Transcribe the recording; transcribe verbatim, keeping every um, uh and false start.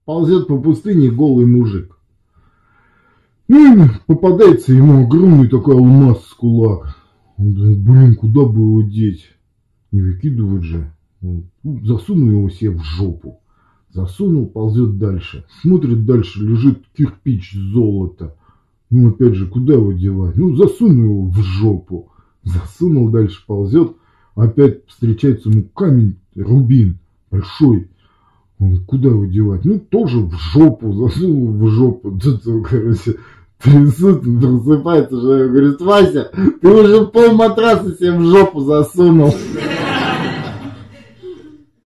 ползет по пустыне голый мужик. Ну и попадается ему огромный такой алмаз с кулак. Он думает, блин, куда бы его деть? Не выкидывать же. Засунул его себе в жопу. Засунул, ползет дальше. Смотрит дальше, лежит кирпич золота. Ну опять же, куда его девать? Ну засунул его в жопу. Засунул, дальше ползет. Опять встречается ему камень, рубин, большой. Он, куда его девать? Ну тоже в жопу. Засунул в жопу. Тут, короче, трясут, просыпается же. Говорит, Вася, ты уже пол матраса себе в жопу засунул.